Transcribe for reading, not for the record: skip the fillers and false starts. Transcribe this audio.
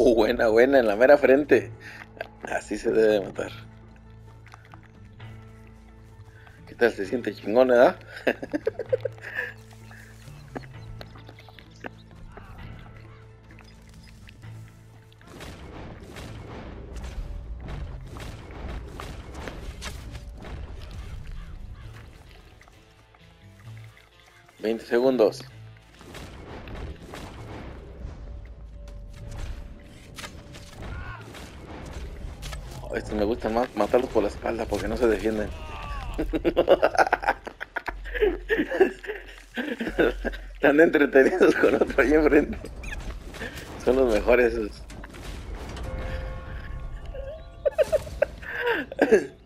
Buena, buena, en la mera frente. Así se debe de matar. ¿Qué tal se siente chingón, verdad? 20 segundos. Oh, estos me gusta más matarlos por la espalda porque no se defienden. Están entretenidos con otro ahí enfrente. Son los mejores esos.